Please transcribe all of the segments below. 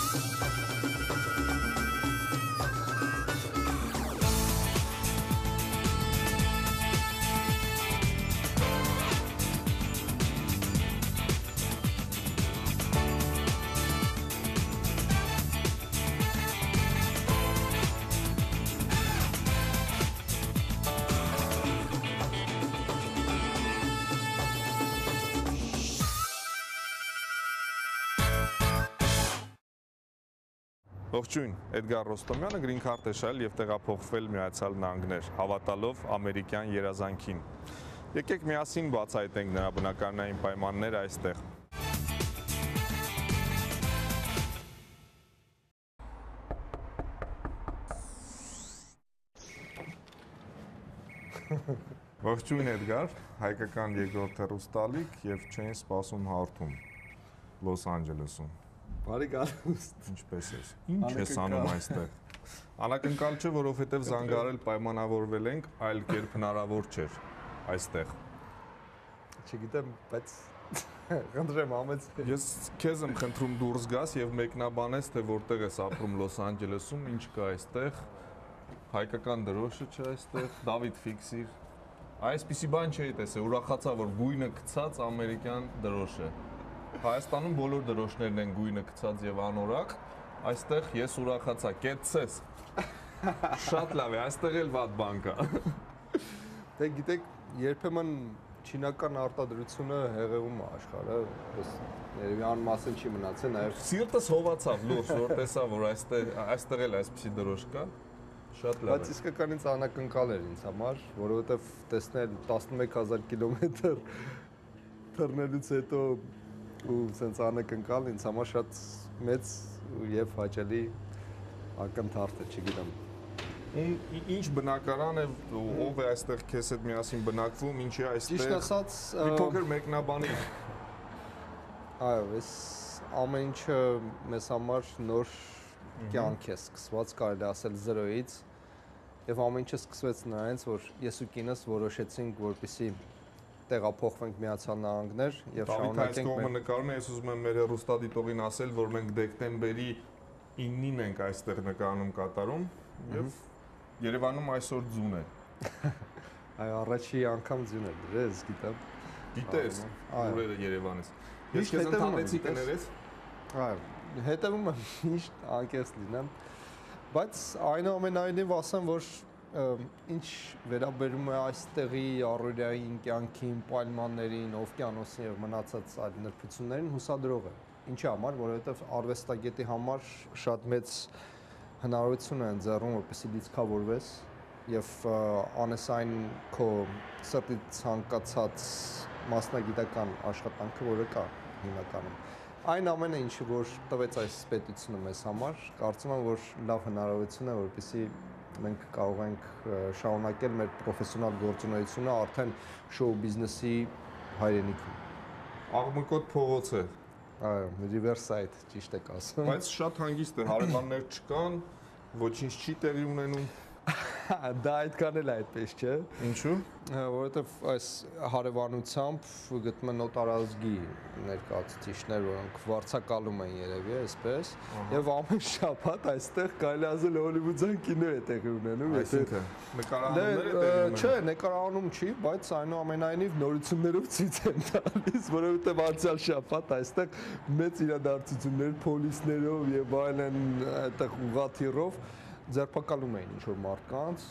Ողջույն, Էդգար Ռոստոմյանը Green Card է շահել եւ տեղափոխվել Միացյալ Նահանգներ, հավատալով ամերիկյան երազանքին։ Եկեք միասին բացահայտենք նրա բնակարանային պայմանները այստեղ։ Ողջույն Էդգար, հայկական երկրորդ հեռուստալիք եւ չեն սպասում հարթում Լոս Անջելեսում։ Բարի գալուստ։ Ինչպես ես։ Ինչ ես անում այստեղ։ Անակնկալ չէ, որովհետև զանգարել պայմանավորվել ենք, այլ կերպ հնարավոր չէր այստեղ։ Չգիտեմ, բայց խնդրեմ ամեց։ Ես քեզ եմ խնդրում դուրս գաս եւ մեկնաբանես, թե որտեղ ես ապրում Լոս Անջելեսում, ինչ կա այստեղ։ Հայկական դրոշը չէ այստեղ, Դավիթ ֆիքսիր։ Այսպիսի բան չէի տեսել, ուրախացա, որ գույնը գցած ամերիկյան դրոշ է։ Հայաստանում բոլոր դրոշներն են գույնը գցած եւ անորակ, այստեղ ես ուրախացա, կեցցես։ Շատ լավ է, այստեղ էլ վատ բան կա։ Դե գիտեք, երբեմն չինական արտադրությունը հեղեղում է աշխարհը, ես երևի անմասն չի մնացել, նաեւ Սիրտս հովացավ լուրջ, որ տեսա, որ այստեղ էլ այսպիսի դրոշ կա։ Շատ լավ է։ Բայց իսկականից անակնկալ էր ինձ համար, որովհետեւ տեսնել 11000 կիլոմետր թռնելուց հետո ու սենց անակնկալ ինձ համար շատ մեծ եւ հաճելի ակնթարթ է, չգիտեմ։ Ինչ բնակարան է, ով է այստեղ քեզ հետ միասին բնակվում, ինչի այստեղ։ Ճիշտ ասած, մի փոքր մեկնաբանի։ Այո, այս ամեն ինչը մեզ համար նոր կյանք է սկսված, կարելի ասել 0-ից, եւ ամեն ինչը սկսվեց նրանից, որ ես ու կինս որոշեցինք, որպեսզի տեղափոխվենք Միացյալ Նահանգներ եւ շարունակենք մենք նկարում ես ուզում եմ մեր հեռուստադիտողին ասել, որ մենք դեկտեմբերի 9-ին ենք այստեղ նկարանում կատարում եւ Երևանում այսօր ձուն է։ Այո, առաջի անգամ ձուն է դրես, գիտեմ։ Գիտես, ուրերը Երևանից։ Ես քեզ ընդհանեցի կներես։ Այո, հետևում եմ միշտ անկեղծ լինեմ, բայց այնուամենայնիվ ասեմ, որ ինչ վերաբերում է այստեղի առօրյային կյանքին, պայմաններին, օվկիանոսին եւ մնացած այլ նրբություններին հուսադրող է։ Ինչի համար, որովհետեւ արվեստագետի համար շատ մեծ հնարավորություն է ընձեռում, որպեսզի լիցքավորվես եւ անես այն քո սրտի ցանկացած մասնագիտական աշխատանքը, որը կա հիմնականում։ Այն ամենը, ինչը որ տվեց այս պետությունը մեզ համար, կարծում եմ, որ լավ հնարավորություն է, որպեսզի մենք կարող ենք շարունակել մեր պրոֆեսիոնալ գործունեությունը արդեն շոու բիզնեսի հայրենիքում։ Աղմկոտ փողոց է։ Այո, Riverside, ճիշտ եք ասում։ Բայց շատ հանգիստ է, հարևաններ չկան, ոչինչ չի տեղի ունենում։ Դա այդքան էլ այդպես չէ։ Ինչու՞։ Որովհետև այս հարևանությամբ գտնում են նոտարազգի ներկայացուցիչներ, որոնք վարձակալում են երևի, այսպես, եւ ամեն շաբաթ այստեղ կարելի ասել հոլիվուդյան կինո է տեղի ունենում, եթե նկարահանումներ է տեղի ունենում։ Չէ, նկարահանում չի, բայց այնուամենայնիվ նորություններով ցույց են տալիս, որովհետև անցյալ շաբաթ այստեղ մեծ իրադարձություններ փոլիսներով եւ այլն այդտեղ ուղղաթիռով ձերբակալում էին ինչ-որ մարդկանց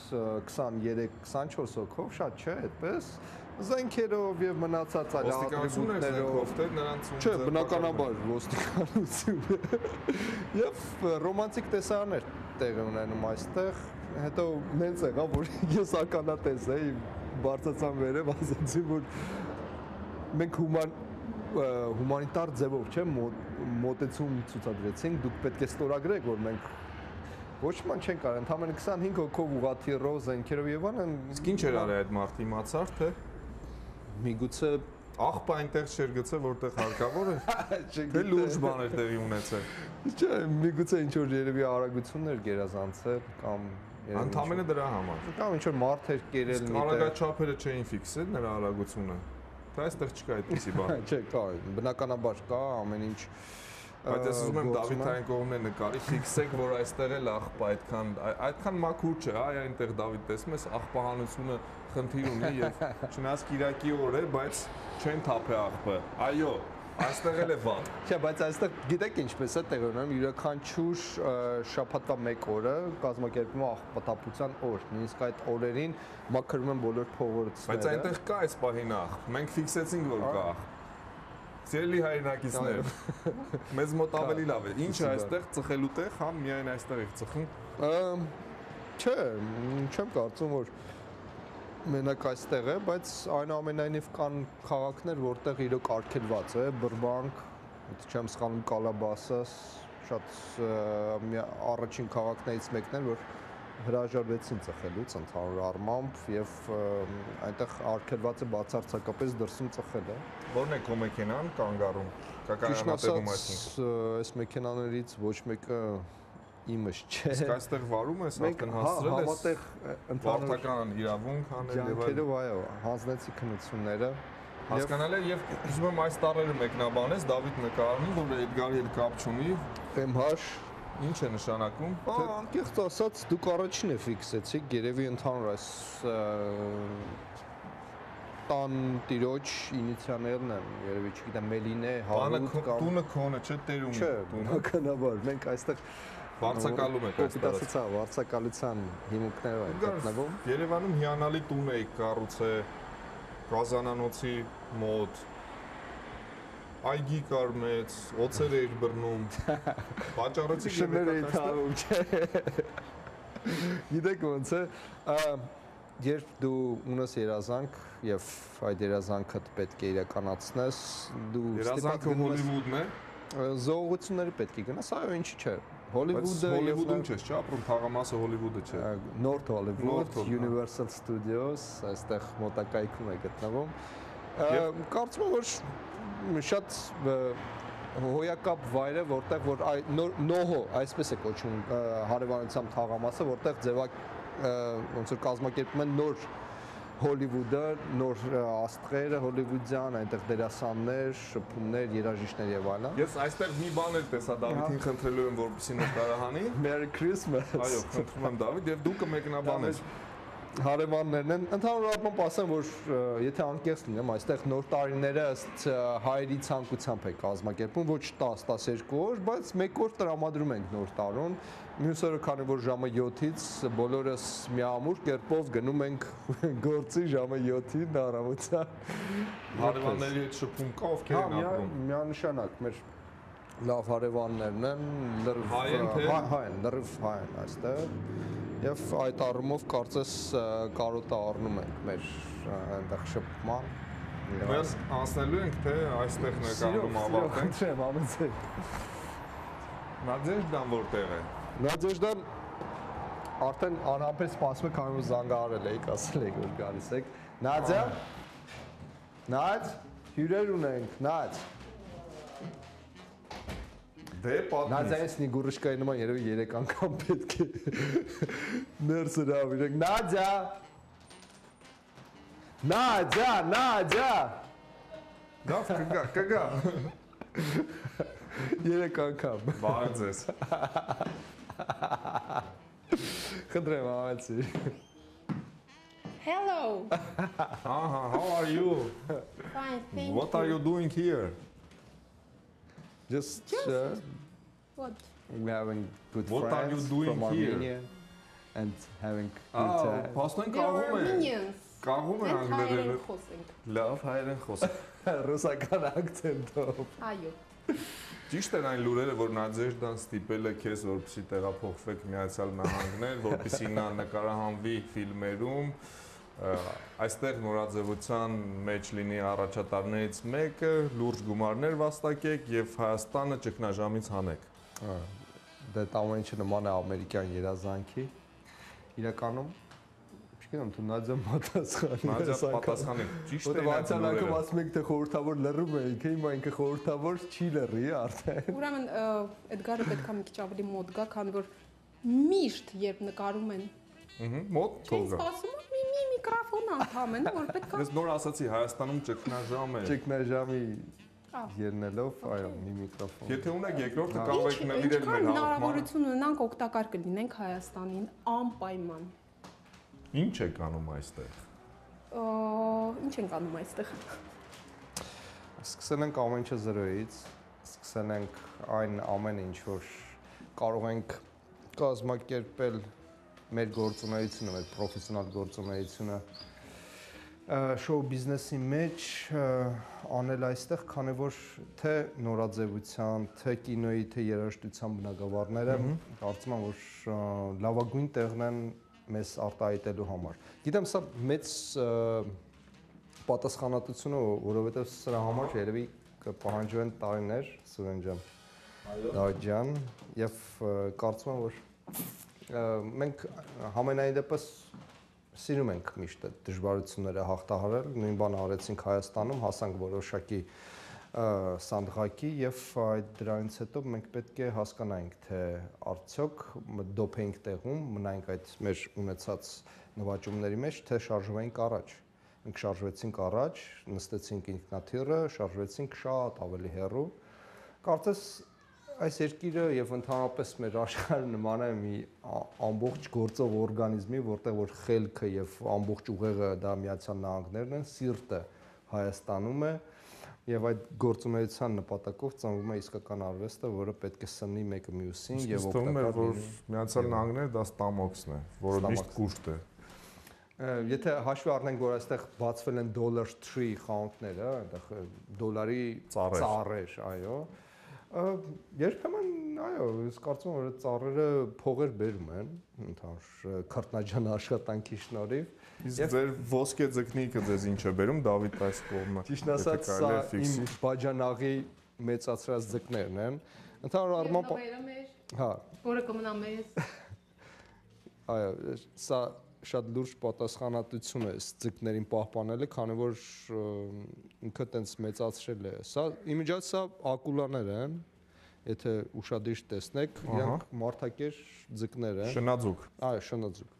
23-24 հոգով, շատ չէ, այդպես, զենքերով եւ մնացած այլ ատրիբուտներով, թե նրանց չէ, բնականաբար ոստիկանությունը եւ ռոմանտիկ տեսարաններ տեղի ունենում այստեղ, հետո նենց եղավ, որ ես ականատես էի, բարձրացան վերև, ասացի, որ մենք հումանիտար ձևով, չէ, մոտեցում ցուցադրեցինք, դուք պետք է ստորագրեք, որ մենք ոչ ման չեն կարող, ընդամենը 25 հոգով ուղղաթիռով, զենքերով եւ այլն։ Իսկ ինչ էր արել այդ մարդը, իմացար թե միգուցե աղբը այնտեղ չէր գցել, որտեղ հարկավոր է։ Թե լուրջ բան էր տեղի ունեցել։ Չէ, միգուցե ինչ որ երևի արագություններ գերազանցել կամ ընդամենը դրա համար։ Կամ ինչ որ մարդ էր կերել միտեղ։ Արագաչափերը չէին ֆիքսել նրա արագությունը։ Թե այստեղ չկա այդպիսի բան։ Չէ, կա, բնականաբար կա, ամեն ինչ Բայց ես ուզում եմ Դավիթային կողմն նկարի, ֆիքսեք, որ այստեղ էլ աղբա այդքան մաքուր չէ, այ այնտեղ Դավիթ տեսնում ես աղբահանությունը խնդիր ունի եւ չնայած Կիրակի օր է, բայց չեն թափե աղբը։ Այո, այստեղ էլ է վատ։ Չէ, բայց այստեղ գիտեք ինչպես է տեղի ունենում, յուրաքանչյուր շաբաթվա 1 օրը կազմակերպվում է աղբատապության օր, նույնիսկ այդ օրերին մաքրում են բոլոր փողոցները։ Բայց այնտեղ կա այս պահին աղբ, մենք ֆիքսեցինք, որ կա աղբ։ Սիրելի հայրենակիցներ, մեզ մոտ ավելի լավ է։ Ինչ է այստեղ ծխելու տեղ, հա, միայն այստեղ եք ծխում։ Չէ, չեմ կարծում, որ մենակ այստեղ է, բայց այնուամենայնիվ կան քաղաքներ, որտեղ իրոք արգելված է, Բրբանկ, չեմ սխալվում, Կալաբասաս, շատ առաջին քաղաքներից մեկն էր, որ հրաժարվեցին ծխելուց ընդհանուր առմամբ եւ այնտեղ արգելված է բացարձակապես դրսում ծխելը։ Որն է քո մեքենան կանգառում։ Կականանատեղում այսինքն։ Այս մեքենաներից ոչ մեկը իմս չէ։ Իսկ այստեղ վարում ես, արդեն հասցրել ես համատեղ վարչական իրավունք անել եւ այլն։ Այո, հանձնեցի քննությունները։ Հասկանալի է եւ ուզում եմ այս տարերը մեկնաբանես Դավիթ նկարանի, որ Էդգարի հետ կապ չունի։ Էմհաշ Ինչ է նշանակում։ Անկեղծ ասած, դուք առաջինը ֆիքսեցիք, երևի ընդհանուր այս տան տիրոջ ինիցիալներն են, երևի չգիտեմ, Մելինե, Հարութ կամ տունը քոնը չէ, տերում չէ, բնականաբար, մենք այստեղ վարձակալում եք այստեղ։ Կոպիտասացա վարձակալության հիմունքներով են գտնվում։ Երևանում հիանալի տուն եք կառուցել Կազանանոցի մոտ։ Այգի կար մեծ, օծեր էիր բռնում, վաճառեցիք եւ եկաք այստեղ, չէ։ Գիտեք ոնց է, երբ դու ունես երազանք եւ այդ երազանքը պետք է իրականացնես, դու երազանքը Հոլիվուդն է, զողությունների պետք է գնաս, այո, ինչի՞ չէ։ Հոլիվուդում չես, չէ՞, ապրում թաղամասը Հոլիվուդը չէ։ North Hollywood, Universal Studios, այստեղ մոտակայքում է գտնվում։ Կարծում եմ, որ շատ հոյակապ վայր է, որտեղ որ նոհո, այսպես է կոչվում հարևանությամբ թաղամասը, որտեղ ոնց որ կազմակերպում են նոր Հոլիվուդը, նոր աստղերը հոլիվուդյան, այնտեղ դերասաններ, շփումներ, երաժիշտներ եւ այլն։ Ես այստեղ մի բան էլ տեսա Դավիթին խնդրելու եմ, որպեսզի նկարահանի։ Merry Christmas։ Այո, խնդրում եմ Դավիթ, եւ դու կմեկնաբանես։ Հարևաններն են, ընդհանուր առմամբ ասեմ, որ եթե անկեղծ լինեմ, այստեղ նոր տարիները ըստ հայերի ցանկությամբ է կազմակերպում, ոչ 10-12 օր, բայց 1 օր տրամադրում ենք նոր տարուն։ Մյուս օրը քանի որ ժամը 7-ից բոլորս միամուր կերպով գնում ենք գործի ժամը 7-ին առավոտյան։ Հարևանների հետ շփում կա, ովքեր են ապրում։ Միանշանակ մեր լավ հարևաններն են, լրիվ հայ են այստեղ։ Եվ այդ առումով կարծես կարոտը առնում ենք մեր այնտեղ շփման։ Մենք անցնելու ենք թե այստեղ նկարում ավարտենք։ Չեմ ամեցեք։ Նադեժդան որտեղ է։ Նադեժդան արդեն անհամբեր սպասում է, քանի որ զանգահարել էիք, ասել եք որ գալիս եք։ Նադյա։ Նադ, հյուրեր ունենք, Նադ։ Դե պատմի։ Նադյայից նիգուրիշկայի նման երևի 3 անգամ պետք է ներս հրավիրենք։ Նադյա։ Նադյա, Նադյա։ Գավ կգա։ 3 անգամ։ Բարև ձեզ։ Խնդրեմ ավացի։ Hello. How are you? Fine, thank What are you doing here? Just What? we're having good What are you friends doing from here? Armenia and having good time. Փաստորեն We are կաղում է։ Armenians. Կաղում է Մենք անգլերենը։ հայերեն խոսենք։ Լավ, հայերեն խոսք։ Ռուսական ակցենտով։ Այո։ Ճիշտ են այն լուրերը, որ Նադեժդան ստիպել է քեզ, որպեսզի տեղափոխվեք Միացյալ Նահանգներ, որպեսզի նա նկարահանվի ֆիլմերում։ Այստեղ նորաձևության մեջ լինի առաջատարներից մեկը, լուրջ գումարներ վաստակեք եւ Հայաստանը ճգնաժամից հանեք։ Դա ամեն ինչը նման է ամերիկյան երազանքի։ Իրականում չգիտեմ, դու Նադյա պատասխանի։ Նադյա պատասխանի։ Ճիշտ է այդ անգամ ասում եք թե խորհրդավոր լռում էիք, հիմա ինքը խորհրդավոր չի լռի արդեն։ Ուրեմն Էդգարը պետքա մի քիչ ավելի մոտ գա, քանի որ միշտ երբ նկարում են, մոտ չեն թողա։ սպասում մի միկրոֆոն անդամեն, որ պետքա։ Ես նոր ասացի Հայաստանում ճգնաժամ է։ Ճգնաժամի ելնելով, այո, մի միկրոֆոն։ Եթե ունեք երկրորդը կամ եք նվիրել մեր հաղորդմանը։ հնարավորություն ունենանք օգտակար կլինենք Հայաստանին անպայման։ Ինչ եք անում այստեղ։ Ինչ ենք անում այստեղ։ Սկսել ենք ամեն ինչը 0-ից, սկսել ենք այն ամեն ինչ, որ կարող ենք կազմակերպել մեր գործունեությունը, մեր պրոֆեսիոնալ գործունեությունը շոու բիզնեսի մեջ անել այստեղ, քանի որ թե նորաձևության, թե կինոյի, թե երաժշտության բնագավառները կարծում եմ, որ լավագույն տեղն են մեզ արտահայտելու համար։ Գիտեմ, սա մեծ պատասխանատվություն է, որովհետև սրա համար երևի կպահանջվեն տարիներ, Սուրեն ջան, Դավիթ ջան, եւ կարծում եմ, որ մենք համենայն դեպս սիրում ենք միշտ այդ դժվարությունները հաղթահարել, նույն բանը արեցինք Հայաստանում, հասանք որոշակի սանդղակի եւ դրանից հետո մենք պետք է հասկանայինք, թե արդյոք դոփ էինք տեղում, մնայինք այդ մեր ունեցած նվաճումների մեջ, թե շարժվենք առաջ։ Մենք շարժվեցինք առաջ, նստեցինք ինքնաթիռը, շարժվեցինք շատ ավելի հեռու։ Կարծես այս երկիրը եւ ընդհանրապես մեր աշխարհը նման է մի ամբողջ գործող օրգանիզմի, որտեղ որ խելքը եւ ամբողջ ուղեղը դա Միացյալ Նահանգներն են, սիրտը Հայաստանում է եւ այդ գործունեության նպատակով ծնվում է իսկական արվեստը, որը պետք է սնի մեկը մյուսին եւ օգտակար լինի։ Որ Միացյալ Նահանգները դա ստամոքսն է, որը միշտ կուշտ է։ Եթե հաշվի առնենք, որ այստեղ բացվել են Dollar Tree խանութները, այնտեղ դոլարի ծառեր, այո, երբեմն, այո, ես կարծում եմ, որ ծառերը փողեր բերում են, ընդհանուր քրտնաջան աշխատանքի շնորհիվ։ Իսկ ձեր ոսկե ձկնիկը ձեզ ինչ է բերում, Դավիթ այս կողմը։ Ճիշտ ասած, սա իմ բաժանաղի մեծացրած ձկներն են։ Ընդհանուր առմամբ, հա, որը կմնա մեզ։ Այո, սա շատ լուրջ պատասխանատվություն է ձկներին պահպանելը, քանի որ ինքը տենց մեծացրել է։ Սա իմիջիայլոց սա ակուլաներ են, եթե ուշադիր տեսնեք, իրանք մարդակեր ձկներ են։ Շնաձուկ։ Այո, շնաձուկ։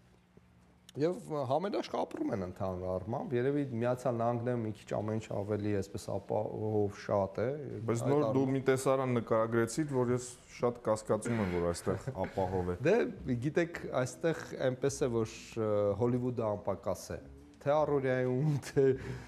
Եվ համենաշ ապրում են ընդհանուր առմամբ, երևի Միացյալ Նահանգներում մի քիչ ամեն ինչ ավելի այսպես ապահով շատ է։ Բայց նոր դու մի տեսարան նկարագրեցիր, որ ես շատ կասկածում եմ, որ այստեղ ապահով է։ Դե գիտեք, այստեղ այնպես է, որ Հոլիվուդը անպակաս է։ Թե առօրյայում, թե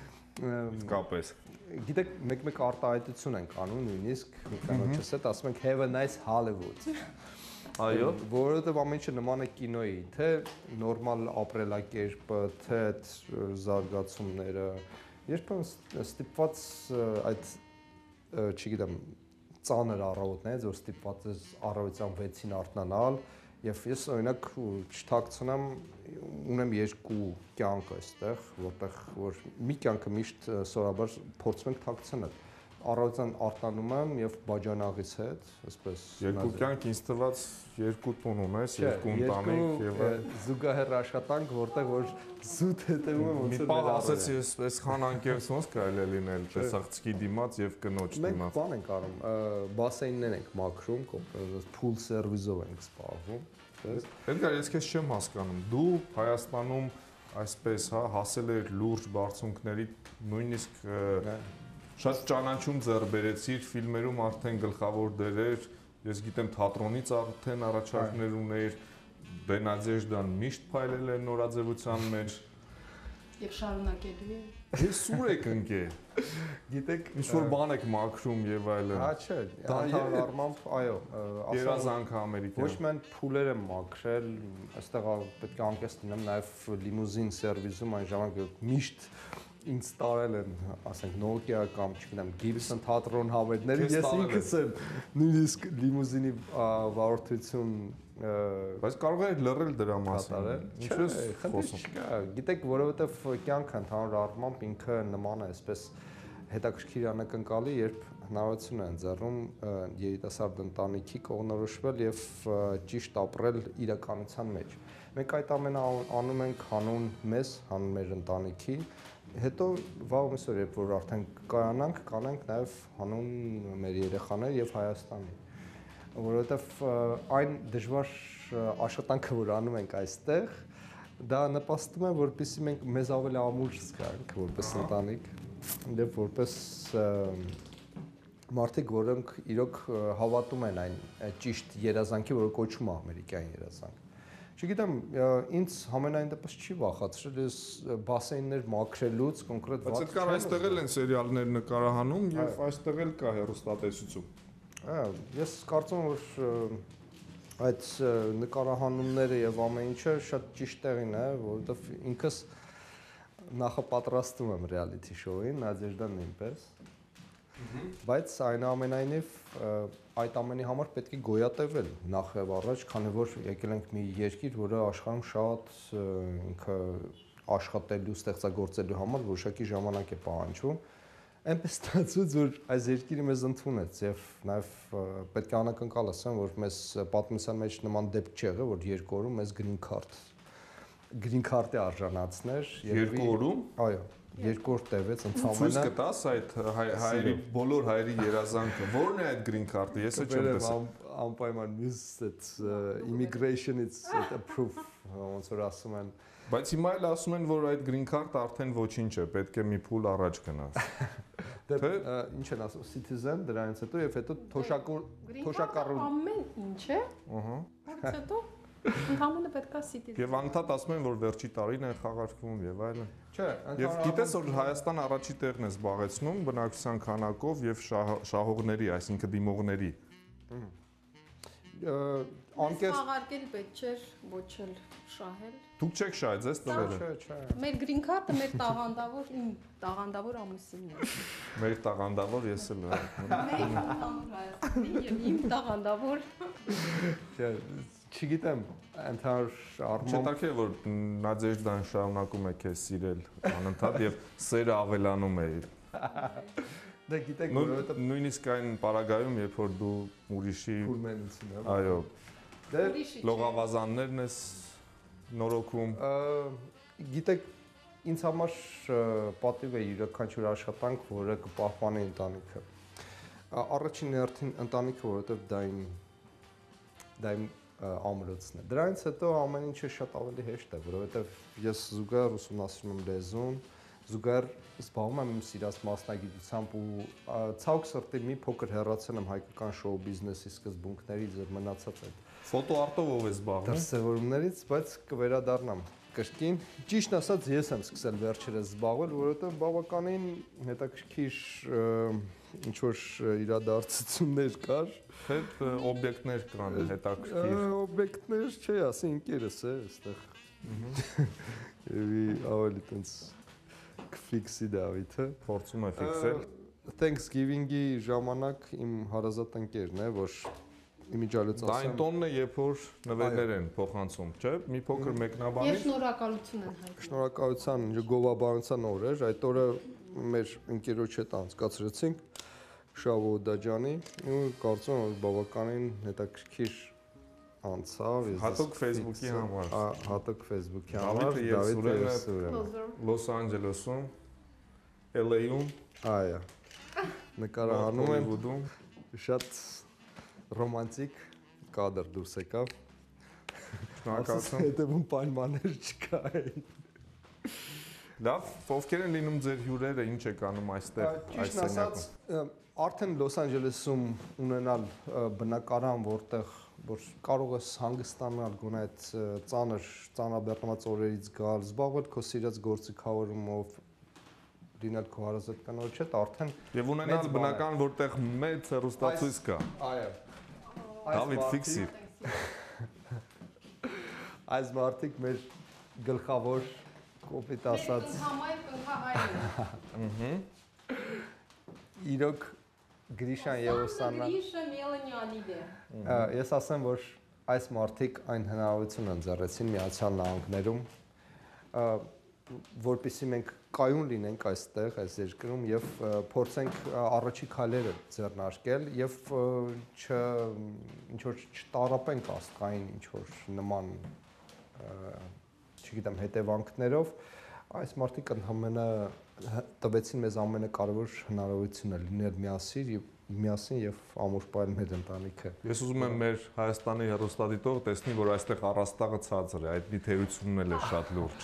իսկապես։ Գիտեք, մեկ-մեկ արտահայտություն ենք անում, նույնիսկ մի կանոջս հետ ասում ենք have a nice Hollywood։ Այո, որովհետև ամեն ինչը նման է կինոյի, թե նորմալ ապրելակերպը, թե այդ զարգացումները, երբեմն ստիպված այդ, չգիտեմ, ծանր առավոտներից, որ ստիպված ես առավոտյան 6-ին արթնանալ, եւ ես օրինակ չթաքցնեմ, ունեմ երկու կյանք այստեղ, որտեղ որ մի կյանքը միշտ սովորաբար փորձում ենք թաքցնել։ Առավոտյան արթնանում եմ եւ բաժանաղից հետ, այսպես երկու կյանք ինձ թվաց երկու տուն ունես, երկու ընտանիք եւ զուգահեռ աշխատանք, որտեղ որ զուտ հետեւում եմ ոնց որ մի բան ասեցի, ես խան անկեղծոնց կարելի է լինել տեսախցիկի դիմաց եւ կնոջ դիմաց։ Մենք բան ենք արում, բասեյններ ենք մաքրում, փուլ սերվիզով ենք զբաղվում։ Էդգար, ես քեզ չեմ հասկանում։ Դու Հայաստանում այսպես, հա, հասել ես լուրջ բարձունքների, նույնիսկ շատ ճանաչում ձեռ բերեցիր, ֆիլմերում արդեն գլխավոր դերեր, ես գիտեմ թատրոնից արդեն առաջարկներ ուներ, Բենադեժդան միշտ փայլել է նորաձևության մեջ Եվ շարունակելու է։ Ես սուր եք ընկել։ Գիտեք, ինչ-որ բան եք մաքրում եւ այլն։ Հա, չէ, ընդհանուր առմամբ, այո, երազանքը Ամերիկայում։ Ոչ միայն փուլեր եմ մաքրել, այստեղ պետք է անկես լինեմ նաեւ լիմուզին սերվիզում այն ժամանակ միշտ ինձ տարել են, ասենք Nokia կամ, չգիտեմ, Gibson թատրոն հավերները, ես ինքս եմ նույնիսկ լիմուզինի վարորդություն բայց կարող եք լռել դրա մասին։ Ինչ ես խոսում։ Գիտեք, որովհետև կյանքը ընդհանուր առմամբ ինքը նման է, այսպես հետաքրքիր անակնկալի, երբ հնարավորություն է ընձեռում երիտասարդ ընտանիքի կողմնորոշվել եւ ճիշտ ապրել իրականության մեջ։ Մենք այդ ամենը անում ենք հանուն մեզ, հանուն մեր ընտանիքի, հետո վաղ միսօր, երբ որ արդեն կայանանք, կանենք նաեւ հանուն մեր երեխաների եւ Հայաստանի։ Որովհետև այն դժվար աշխատանքը, որ անում ենք այստեղ, դա նպաստում է, որպեսզի մենք մեզ ավելի ամուր զգանք որպես ընտանիք, եւ որպես մարդիկ, որոնք իրոք հավատում են այն ճիշտ երազանքի, որը կոչվում է ամերիկյան երազանք։ Չգիտեմ, ինձ համենայն դեպս չի վախացրել ես բասեյններ մաքրելուց կոնկրետ Բայց այդ կար այստեղ էլ են սերիալներ նկարահանում եւ այստեղ էլ կա հեռուստատեսություն։ Ես կարծում եմ, որ այդ նկարահանումները եւ ամեն ինչը շատ ճիշտ տեղին է, որովհետեւ ինքս նախապատրաստում եմ reality show-ին, Նադեժդան նույնպես։ Բայց այնուամենայնիվ այդ ամենի համար պետք է գոյատևել նախ եւ առաջ, քանի որ եկել ենք մի երկիր, որը աշխարհում շատ ինքը աշխատելու, ստեղծագործելու համար որոշակի ժամանակ է պահանջում։ Այնպես ստացվեց, որ այս երկիրը մեզ ընդունեց եւ նաեւ պետք է անակնկալ ասեմ, որ մեզ պատմության մեջ նման դեպք չեղը, որ 2 օրում մեզ green card-ի արժանացներ եւ 2 օրում, այո, 2 օր տևեց ընդհանրապես։ Ցույց կտաս այդ հայերի բոլոր հայերի երազանքը։ Ո՞րն է այդ green card-ը, ես չեմ տեսել։ Անպայման մյուս այդ immigration it's approved, ոնց որ ասում են։ Բայց հիմա էլ ասում են, որ այդ green card-ը արդեն ոչինչ է, պետք է մի փուլ առաջ գնաս։ Դե ինչ են ասում, citizen դրանից հետո եւ հետո թոշակառու ամեն ինչ է։ Բայց հետո ընդհանրապես պետք է citizen։ Եվ անդադ ասում են, որ վերջի տարին է խաղարկվում եւ այլն։ Չէ, Եվ գիտես, որ Հայաստանը առաջի տեղն է զբաղեցնում բնակչության քանակով եւ շահողների, այսինքն դիմողների։ Անկես խաղարկել պետք չէր, ոչ էլ շահել։ Դուք չեք շահել, ձեզ տվել է։ Չէ։ Մեր green card-ը մեր տաղանդավոր, իմ տաղանդավոր ամուսինն է։ Մեր տաղանդավոր ես էլ։ Մեր տաղանդավոր Հայաստանի եւ իմ տաղանդավոր։ Չէ, չգիտեմ, ընդհանուր առմամբ Չտարք է, որ Նադեժդան շարունակում է քեզ սիրել անընդհատ եւ սերը ավելանում է։ Դե գիտեք, որովհետեւ նույնիսկ այն պարագայում, երբ որ դու ուրիշի քուրմենություն է։ այո, Դե լողավազաններն ես նորոգում։ Գիտեք, ինձ համար պատիվ է յուրաքանչյուր աշխատանք, որը կպահպանի ընտանիքը։ Առաջին հերթին ընտանիքը, որովհետեւ դա իմ ամրոցն է։ Դրանից հետո ամեն ինչը շատ ավելի հեշտ է, որովհետեւ ես զուգահեռ ուսումնասիրում եմ լեզուն, զուգահեռ զբաղվում եմ իմ սիրած մասնագիտությամբ ու ցավոք սրտի մի փոքր հեռացել եմ հայկական շոու բիզնեսի սկզբունքներից եւ մնացած այդ Ֆոտոարտով ով է զբաղվում։ դրսևորումներից, բայց կվերադառնամ կրկին։ Ճիշտ ասած, ես եմ սկսել վերջերս զբաղվել, որովհետեւ բավականին հետաքրքիր ինչ որ իրադարձություններ կար, թե օբյեկտներ կան հետաքրքիր։ օբյեկտներ չի, ասի ինքերս է այստեղ։ Եվի ավելի տենց կֆիքսի Դավիթը Փորձում է ֆիքսել։ Thanksgiving-ի ժամանակ իմ հարազատ ընկերն է, որ իմիջիալից Դա այն տոնն է, երբ որ նվերներ են փոխանցում, չէ՞։ Մի փոքր մեկնաբանի։ Ես շնորհակալություն եմ հայտնում։ Շնորհակալության գովաբանության օր էր, այդ օրը մեր ընկերոջ հետ անցկացրեցինք Շավոդաջանի ու կարծում եմ բավականին հետաքրքիր անցավ։ Հատուկ Facebook-ի համար։ Հատուկ Facebook-ի համար Դավիթը եւ Սուրենը Լոս Անջելեսում, LA-ում, այո։ Նկարահանում եմ Հոլիվուդում։ շատ ռոմանտիկ կադր դուրս եկավ։ Շնորհակալություն։ Հետևում պայմաններ չկային։ Լավ, ովքեր են լինում ձեր հյուրերը, ինչ եք անում այստեղ, այս սենյակում։ Արդեն Լոս Անջելեսում ունենալ բնակարան, որ կարող ես հանգստանալ, գոնե այդ ծանրաբեռնված օրերից գալ, զբաղվել քո սիրած գործիքավորումով, լինել քո հարազատ կնոջ հետ, արդեն Եվ ունենալ բնական, որտեղ մեծ հեռուստացույց կա։ Այո։ Դավիթ ֆիքսի։ Այս մարդիկ մեր գլխավոր կոպիտ ասած Համայր կնքահայրն է։ իրոք Գրիշան Եվոսյանը Գրիշը Մելանյանիդ է։ Ես ասեմ, որ այս մարդիկ այն հնարավորությունը ընձեռեցին Միացյալ Նահանգներում, որպեսզի մենք կայուն լինենք այստեղ, այս երկրում եւ փորձենք առաջի քայլերը ձեռնարկել եւ ինչ որ չտարապենք աստղային ինչ որ նման չգիտեմ հետևանքներով այս մարդիկ ընդհանրապես տվեցին մեզ ամենակարևոր հնարավորությունը լինել միասին եւ ամուր պայել մեր ընտանիքը։ Ես ուզում եմ մեր Հայաստանի հեռուստադիտողը տեսնի, որ այստեղ առաստաղը ցածր է, այդ դիտերությունն էլ է շատ լուրջ։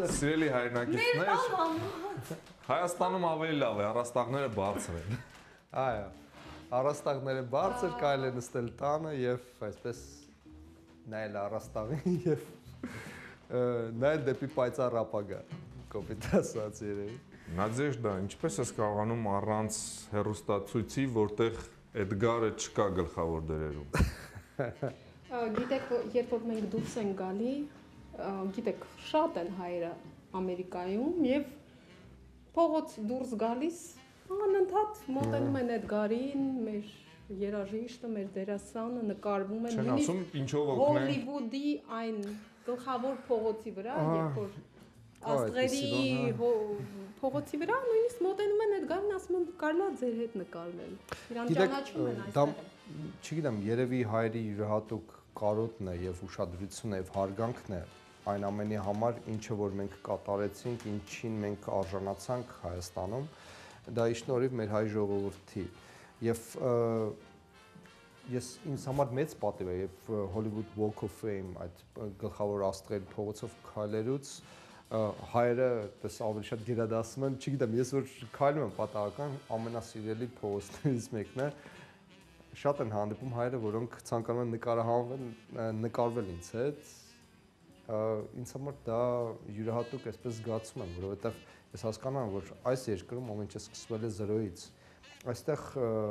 Սիրելի հայրենակիցներ, Հայաստանում ավելի լավ է, առաստաղները բարձր են։ Այո։ Առաստաղները բարձր կարելի է նստել տանը եւ այսպես նայել առաստաղին եւ նայել դեպի պայծառ ապագա։ Կոպիտ ասած երևի։ Նադեժդա, ինչպես ես կարողանում առանց հերոստացույցի, որտեղ Էդգարը չկա գլխավոր դերերում։ Գիտեք, երբ որ մենք դուրս ենք գալի, գիտեք, շատ են հայերը Ամերիկայում եւ փողոց դուրս գալիս, անընդհատ մոտենում են Էդգարին, մեր երաժիշտը, մեր դերասանը նկարվում են Չեն ասում ինչով օգնեն։ Հոլիվուդի այն գլխավոր փողոցի վրա, երբ որ աստղերի փողոցի վրա նույնիսկ մոտենում են Էդգարին, ասում են կարլա ձեր հետ նկարվել։ Իրան ճանաչում են այստեղ։ Չգիտեմ, երևի հայերի յուրահատուկ կարոտն է եւ ուշադրությունն է եւ հարգանքն է այն ամենի համար, ինչը որ մենք կատարեցինք, ինչին մենք արժանացանք Հայաստանում, դա ի շնորհիվ մեր հայ ժողովրդի։ Եվ ես ինձ համար մեծ պատիվ է, եւ Hollywood Walk of Fame այդ գլխավոր աստղերի փողոցով քայլելուց հայերը դες ավելի շատ գերադասում են, չգիտեմ, ես որ քայլում եմ պատահական ամենասիրելի փողոցներից մեկն է, շատ են հանդիպում հայերը, որոնք ցանկանում են նկարվել ինձ հետ, ինձ համար դա յուրահատուկ այսպես զգացում եմ, որովհետև ես հասկանում եմ, որ այս երկրում ամեն ինչ սկսվել է 0-ից, այստեղ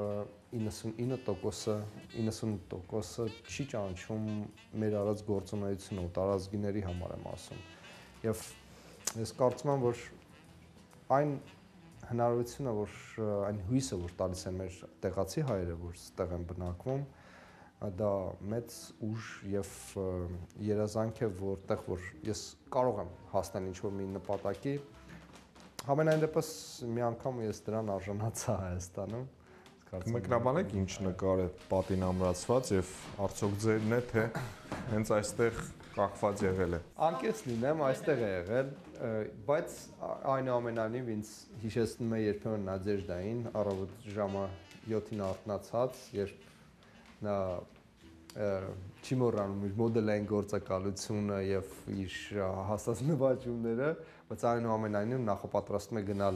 99%-ը չի ճանաչում մեր արած գործունեությունը ու տարազգիների համար եմ ասում, եւ ես կարծում եմ, որ այն հնարավորությունը, որ այն հույսը, որ տալիս են մեր տեղացի հայերը, որ ստեղ են բնակվում, դա մեծ ուժ եւ երազանք է, որտեղ որ ես կարող եմ հասնել ինչ-որ մի նպատակի։ Համենայն դեպս մի անգամ ես դրան արժանացա Հայաստանում։ Մեկնաբանեք ինչ նկար է պատին ամրացված եւ արդյոք ձերն է թե հենց այստեղ կախված եղել է։ Անկեղծ լինեմ, այստեղ է եղել, բայց այնուամենայնիվ ինձ հիշեցնում է երբեմն Նադեժդային առավոտ ժամը 7-ին արթնացած, երբ նա չի մոռանում իր մոդելային գործակալությունը եւ իր հասած նվաճումները, բայց այնուամենայնիվ նախապատրաստում է գնալ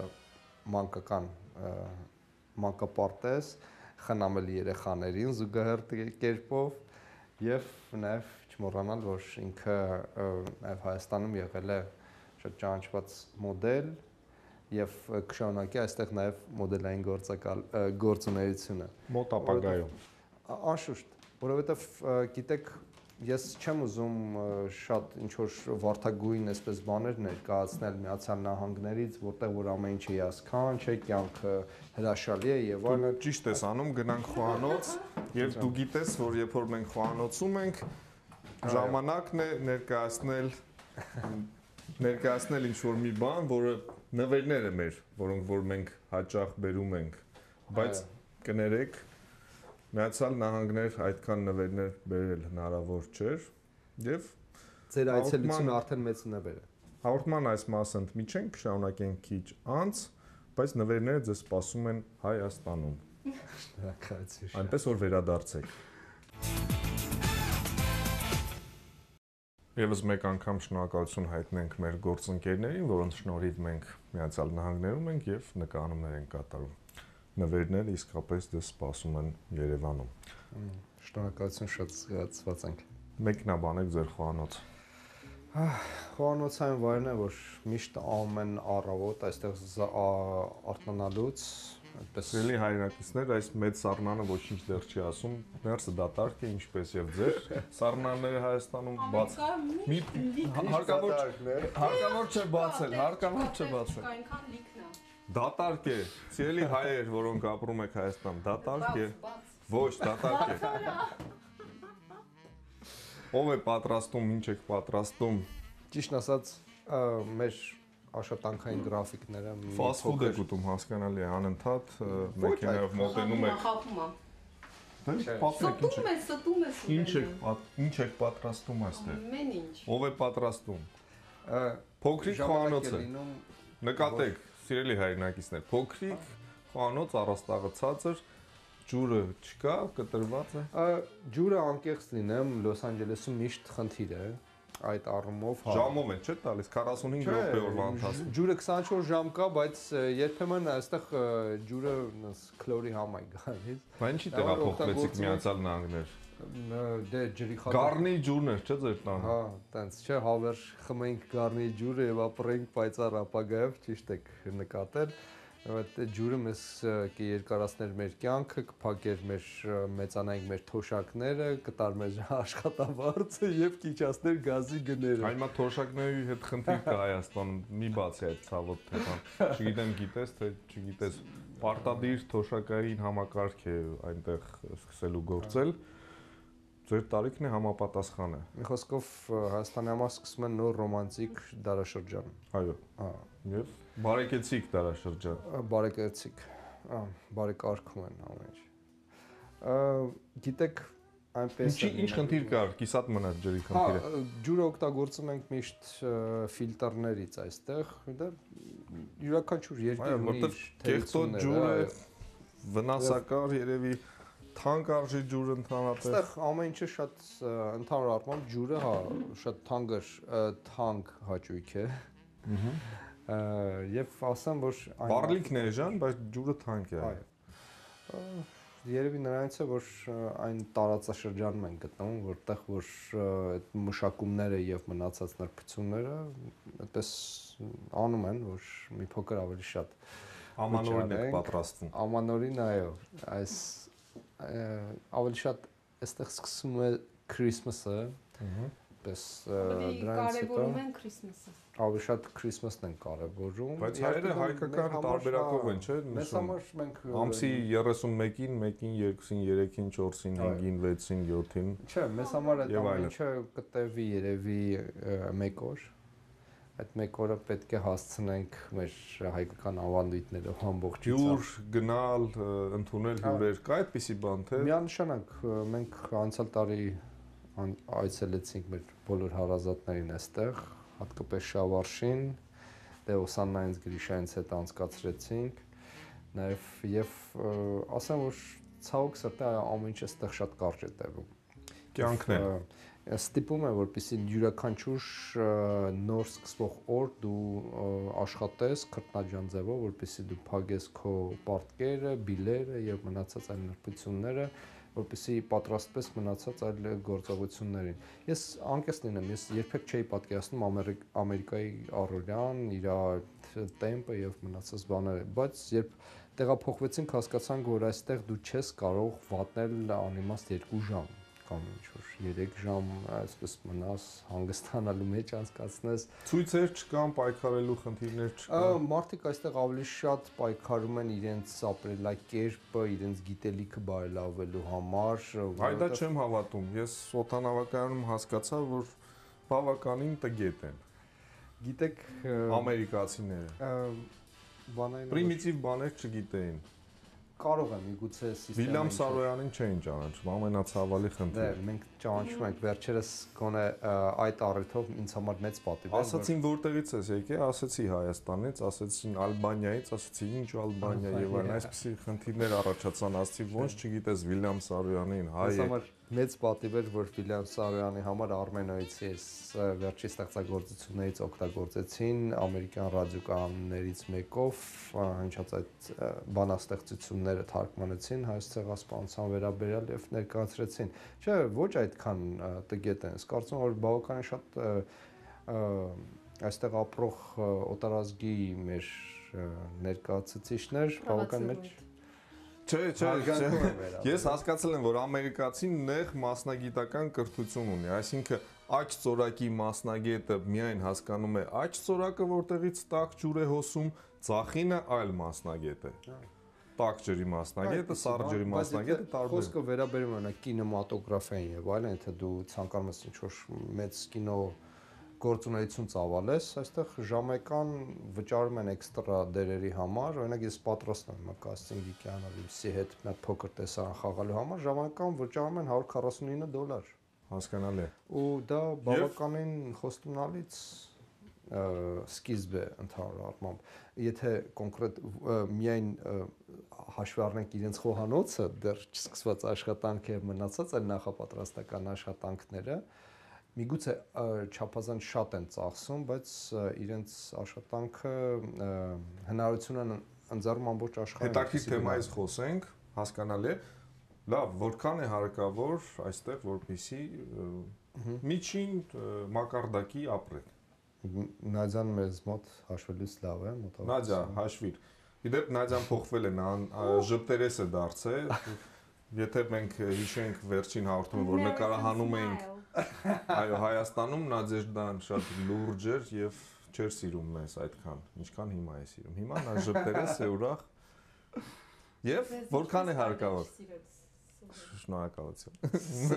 մանկապարտեզ, խնամել երեխաներին զուգահեռ կերպով եւ նաեւ չմոռանալ, որ ինքը նաեւ Հայաստանում եղել է շատ ճանաչված մոդել եւ կշարունակի այստեղ նաեւ մոդելային գործունեությունը Մոտ ապագայում։ Անշուշտ, որովհետեւ գիտեք, ես չեմ ուզում շատ ինչ որ վարդագույն այսպես բաներ ներկայացնել Միացյալ Նահանգներից, որտեղ որ ամեն ինչը հիասքանչ է, կյանքը հրաշալի է եւ այլն։ Ճիշտ ես անում, գնանք խոհանոց եւ դու գիտես, որ երբ որ մենք խոհանոցում ենք, ժամանակն է ներկայացնել ինչ որ մի բան, որը նվերներ է մեր, որոնք որ մենք հաճախ բերում ենք, բայց կներեք Միացյալ Նահանգներ այդքան նվերներ բերել հնարավոր չէր եւ ձեր այցելությունը արդեն մեծ նվեր է։ Հաղորդման այս մասը ընդմիջենք, կշարունակենք քիչ անց, բայց նվերները ձեզ սպասում են Հայաստանում։ Շնորհակալություն։ Այնպես որ վերադարձեք։ Եվս մեկ անգամ շնորհակալություն հայտնենք մեր գործընկերներին, որոնց շնորհիվ մենք Միացյալ Նահանգներում ենք եւ նկարահանումներ ենք կատարում։ Նվերները իսկապես դες սպասում են Երևանում։ Շնորհակալություն, շատ զգացված ենք։ Մեկնաբանեք ձեր խոհանոց։ Խոհանոցային վայրն է, որ միշտ ամեն առավոտ այստեղ արթնանալուց, այդպես Սիրելի հայրենակիցներ, այս մեծ սառնանը ոչինչ դեռ չի ասում, ներսը դատարկ է, ինչպես եւ ձեր սառնաները Հայաստանում բաց։ Հարկավոր չէ բացել, հարկավոր չէ բացել։ Այնքան լիքն է։ Դատարկ է, սիրելի հայեր, որոնք ապրում եք Հայաստան, դատարկ է։ Ոչ, դատարկ է։ Ով է պատրաստում, ինչ եք պատրաստում։ ճիշտ ասած, մեր աշխատանքային գրաֆիկները Fast food եք ուտում, հասկանալի է, անընդհատ մեքենայով մոտենում եք։ Ստում ես։ Ինչ եք պատրաստում այստեղ։ Ամեն ինչ։ Ով է պատրաստում։ Փոքրիկ խոհանոց է։ Նկատեք, սիրելի հայրենակիցներ, փոքրիկ խոհանոց առաստաղը ցածր, ջուրը չկա, կտրված է։ Ջուրը անկեղծ լինեմ, Լոս Անջելեսում միշտ խնդիր է, այդ առումով հա։ Ժամով են, չէ՞ տալիս 45 րոպեորվա ընթացքում։ Ջուրը 24 ժամ կա, բայց երբեմն այստեղ ջուրը քլորի համ է գալիս։ Բա ինչի տեղափոխվեցիք Միացյալ Նահանգներ։ Դե ջրի խաթար։ Գառնի ջուրն էր, չէ՞ ձեր տանը։ Հա, տենց չէ, հավեր խմենք գառնի ջուրը եւ ապրենք պայծառ ապագայով, ճիշտ եք նկատել։ Այդ ջուրը մեզ կերկարացներ մեր կյանքը, կփակեր մեր մեծանայինք մեր թոշակները, կտար մեր աշխատավարձը եւ քիչացներ գազի գները։ Այմա թոշակների հետ խնդիր կա Հայաստանում, մի բացի այդ ցավոտ թեման։ Չգիտեմ գիտես թե չգիտես, պարտադիր թոշակային համակարգ է այնտեղ սկսելու գործել։ Ձեր տարիքն է համապատասխան է։ Մի խոսքով Հայաստանի համար սկսում են նոր ռոմանտիկ դարաշրջան։ Այո։ Հա, Եվ բարեկեցիկ դարաշրջան։ Բարեկեցիկ, բարեկարգում են ամեն ինչ։ Գիտեք, այնպես Ինչ խնդիր կար, կիսատ մնաց ջրի խնդիրը։ Հա, ջուրը օգտագործում ենք միշտ ֆիլտրներից այստեղ, դա յուրաքանչյուր երկիր ունի իր կեղտոտ ջուրը վնասակար երևի թանկ արժի ջուրը ընդհանրապես։ Այստեղ ամեն ինչը շատ ընդհանուր առմամբ ջուրը հա շատ թանկ հաճույք է։ Եվ ասեմ, որ Բարլիկն է ժան, բայց ջուրը թանկ է։ Այո։ Երևի նրանից է, որ այն տարածաշրջանում են գտնվում, որտեղ որ այդ մշակումները եւ մնացած նրբությունները այդպես անում են, որ մի փոքր ավելի շատ Ամանորին եք պատրաստվում։ Ամանորին, այո, այս ավելի շատ այստեղ սկսում է Քրիսմասը, պես դրանից հետո կարևորում են Քրիսմասը։ Ավելի շատ Քրիսմասն են կարևորում։ Բայց հայերը հայկական տարբերակով են, չէ՞։ Մեզ համար մենք ամսի 31-ին, 1-ին, 2-ին, 3-ին, 4-ին, 5-ին, 6-ին, 7-ին։ Չէ, մեզ համար այդ ամենը կտևի երևի 1 օր։ Այդ 1 օրը պետք է հասցնենք մեր հայկական ավանդույթներով ամբողջությամբ։ Հյուր գնալ, ընդունել հյուրեր, կա այդպիսի բան թե։ Միանշանակ մենք անցյալ տարի այցելեցինք մեր բոլոր հարազատներին այստեղ, հատկապես Շավարշին, դե Օսաննայից Գրիշայից հետ անցկացրեցինք, նաև եւ ասեմ որ ցավոք սրտի ամեն ինչ այստեղ շատ կարճ է տևում։ Կյանքն է։ Ստիպում է որպեսզի յուրաքանչյուր նոր սկսվող օր դու աշխատես քրտնաջան ձևով, որպեսզի դու փակես քո պարտքերը, բիլերը եւ մնացած այլ նրբությունները, որպեսզի պատրաստվես մնացած այլ գործողություններին։ Ես անկես լինեմ, ես երբեք չէի պատկերացնում Ամերիկայի առօրյան, իր տեմպը եւ մնացած բաները, բայց երբ տեղափոխվեցինք, հասկացանք, որ այստեղ դու չես կարող վատնել անիմաստ 2 ժամ կամ ինչ-որ 3 ժամ այսպես մնաս հանգստանալու մեջ անցկացնես։ Ցույցեր չկան, պայքարելու խնդիրներ չկան։ Մարդիկ այստեղ ավելի շատ պայքարում են իրենց ապրելակերպը, իրենց գիտելիքը բարելավելու համար։ Այ դա չեմ հավատում։ Ես օդանավակայանում հասկացա, որ բավականին տգետ են։ Գիտեք, ամերիկացիները բանային պրիմիտիվ բաներ չգիտեին։ Կարող է միգուցե սիստեմը Վիլյամ Սարոյանին չէին ճանաչում, ամենացավալի խնդիրը։ Դե մենք ճանաչում ենք վերջերս գոնե այդ առիթով ինձ համար մեծ պատիվ է։ Ասացին որտեղից ես եկել, ասեցի Հայաստանից, ասեցին Ալբանիայից, ասեցի ինչ Ալբանիա եւ այլն, այսպիսի խնդիրներ առաջացան, ասացի ոնց չգիտես Վիլյամ Սարոյանին, հայ է։ Մեծ պատիվ էր, որ Վիլյամ Սարոյանի համար Արմենոյից վերջի ստեղծագործություններից օգտագործեցին ամերիկյան ռադիոկայաններից մեկով, հնչած այդ բանաստեղծությունները թարգմանեցին հայոց ցեղասպանության վերաբերյալ եւ ներկայացրեցին։ Չէ, ոչ այդքան տգետ են, ես կարծում եմ, որ բավականին շատ այստեղ ապրող օտարազգի մեր ներկայացուցիչներ բավական մեջ Չէ, ես հասկացել եմ, որ ամերիկացին նեղ մասնագիտական կրթություն ունի, այսինքն աջ ծորակի մասնագետը միայն հասկանում է աջ ծորակը, որտեղից տաք ջուր է հոսում, ծախինը այլ մասնագետ է։ Տաք ջրի մասնագետը, սառը ջրի մասնագետը տարբեր։ Խոսքը վերաբերում է կինեմատոգրաֆիային եւ այլն, եթե դու ցանկանում ես ինչ-որ մեծ կինո գործունեություն ծավալես, այստեղ ժամեկան վճարում են էքստրա դերերի համար, օրինակ ես պատրաստում եմ կաստինգի կյանալիվսի հետ մի փոքր տեսարան խաղալու համար, ժամեկան վճարում են $149։ Հասկանալի է։ Ու դա բավականին խոստումնալից սկիզբ է ընդհանուր առմամբ։ Եթե կոնկրետ միայն հաշվի առնենք իրենց խոհանոցը, դեռ չսկսված աշխատանքը եւ մնացած այլ նախապատրաստական աշխատանքները, միգուցե չափազանց շատ են ծախսում, բայց իրենց աշխատանքը հնարավորություն են ընձեռում ամբողջ աշխարհին։ Հետաքրքիր թեմայից խոսենք, հասկանալի է։ Լավ, որքան է հարկավոր այստեղ, որպեսզի միջին մակարդակի ապրել։ Նադյան մեզ մոտ հաշվելուց լավ է, մոտավորապես։ Նադյա, հաշվիր։ Իդեպ Նադյան փոխվել է, նա ժպտերես է դարձել։ Եթե մենք հիշենք վերջին հաղորդումը, որ նկարահանում էինք, այո, Հայաստանում Նադեժդան շատ լուրջ էր եւ չէր սիրում մեզ այդքան, ինչքան հիմա է սիրում։ Հիմա նա ժպտերես է ուրախ։ Եվ որքան է հարկավոր։ Շնորհակալություն։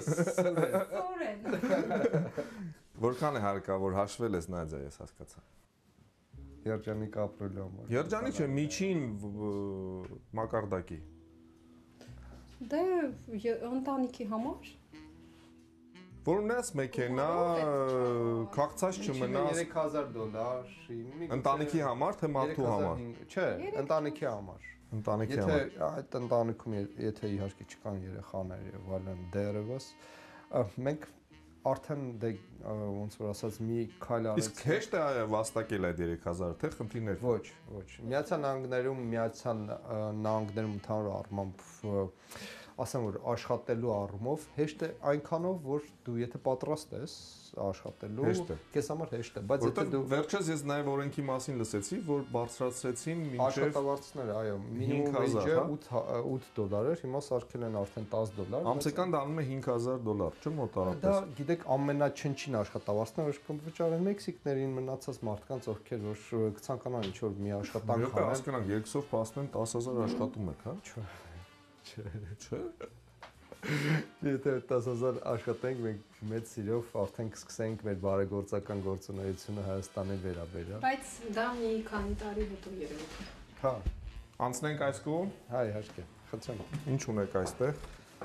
Որքան է հարկավոր հաշվել ես Նադյա, ես հասկացա։ Երջանիկ ապրելու համար։ Երջանիկ չէ, միջին մակարդակի։ Դե ընտանիքի համար Որ ունես մեքենա, քաղցած չմնաս $3000 ընտանիքի համար թե մարդու համար։ Չէ, ընտանիքի համար։ Ընտանիքի Եթե համար։ այդ ընտանիքում եթե իհարկե չկան երեխաներ եւ այլն դերևս, մենք արդեն դե ոնց որ ասած մի քայլ Իսկ հեշտ է վաստակել այդ 3000-ը, թե խնդիրներ։ Ոչ, ոչ։ Միացյալ Նահանգներում ընդհանուր առմամբ ասեմ որ աշխատելու առումով հեշտ է այնքանով որ դու եթե պատրաստ ես աշխատելու քեզ համար հեշտ է բայց եթե դու վերջերս ես նաև օրենքի մասին լսեցի որ բարձրացրեցին մինչև աշխատավարձները այո մինիմում վեյջը $8 էր հիմա սարքել են արդեն $10 ամսական դառնում է $5000 չէ՞ մոտարապես դա գիտեք ամենաչնչին աշխատավարձն է որ կվճարեն մեքսիկներին մնացած մարդկանց ովքեր որ կցանկանան ինչ որ մի աշխատանք անեն հասկանանք երկուսով փաստեն 10000 աշխատում եք հա Չէ։ Եթե 10000 աշխատենք, մենք մեծ սիրով արդեն կսկսենք մեր բարեգործական գործունեությունը Հայաստանի վերաբերյալ։ Բայց դա մի քանի տարի հետո երևի։ Հա, անցնենք այս կողմ։ հա, իհարկե։ Խնդրեմ։ Ինչ ունեք այստեղ։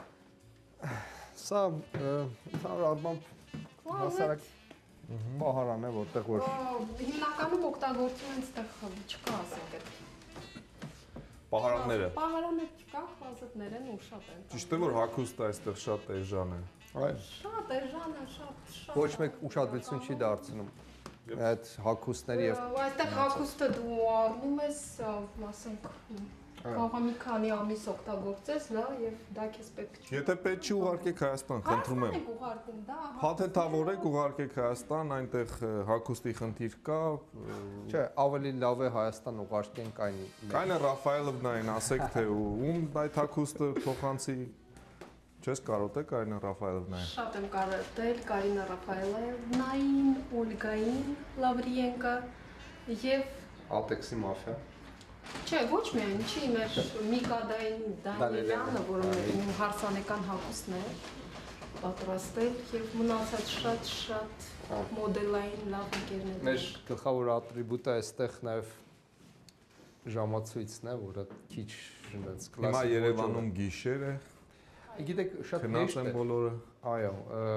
Սա ընդհանուր առմամբ հասարակ պահարան է, որտեղ որ հիմնականում օգտագործում են այդտեղ չկա, ասենք այդ Պահարանները։ Պահարաններ չկա, խազետներ են ու շատ են։ Ճիշտ է որ հագուստը այստեղ շատ էժան է։ այո։ Շատ էժան է, շատ։ Ոչ մեկ ուշադրություն չի դարձնում այդ հագուստների եւ այստեղ հագուստը դու առնում ես, ասենք Կարող մի քանի ամիս օգտագործես, լավ, եւ դա քեզ պետք չի։ Եթե պետք չի ուղարկեք Հայաստան, խնդրում եմ։ Ուղարկում, դա։ Փաթեթավորեք, ուղարկեք Հայաստան, այնտեղ հագուստի խնդիր կա։ Չէ, ավելի լավ է Հայաստան ուղարկենք այն։ Կայնը Ռաֆայելովնային ասեք թե ում այդ հագուստը փոխանցի։ Չես կարոտեք Կարինա Ռաֆայելովնային։ Շատ եմ կարոտել Կարինա Ռաֆայելովնային, Օլգային Լավրիենկա եւ Ալտեքսի մաֆիա։ Չէ, ոչ միայն, չի մեր Միկա Դանիելյանը, որը մեր հարսանեկան հագուստն է պատրաստել եւ մնացած շատ մոդելային լավ ընկերներ։ Մեր գլխավոր ատրիբուտը այստեղ նաեւ ժամացույցն է, որը քիչ այնպես կլասիկ։ Հիմա Երևանում գիշեր է։ Գիտեք, շատ հեշտ է բոլորը։ Այո,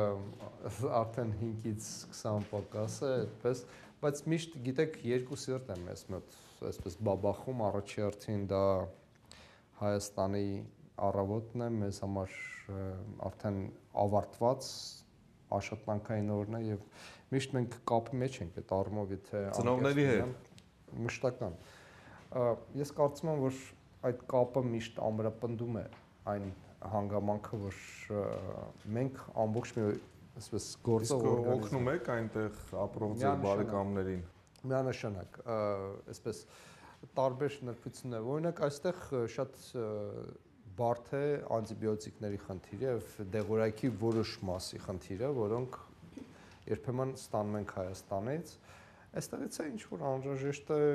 արդեն 5-ից 20 պակաս է, այդպես, բայց միշտ գիտեք երկու սիրտ եմ ես մոտ, այսպես բաբախում առաջի հերթին դա Հայաստանի առավոտն է, մեզ համար արդեն ավարտված աշխատանքային օրն է եւ միշտ մենք կապի մեջ ենք այդ առումով, եթե ծնողների հետ մշտական։ Ես կարծում եմ, որ այդ կապը միշտ ամրապնդում է այն հանգամանքը, որ մենք ամբողջ մի այսպես գործող օգնում եք այնտեղ ապրող ձեր բարեկամներին։ Միանշանակ, այսպես տարբեր նրբություններ, օրինակ այստեղ շատ բարդ է անտիբիոտիկների խնդիրը եւ դեղորայքի որոշ մասի խնդիրը, որոնք երբեմն ստանում ենք Հայաստանից։ Այստեղից է ինչ որ անհրաժեշտ է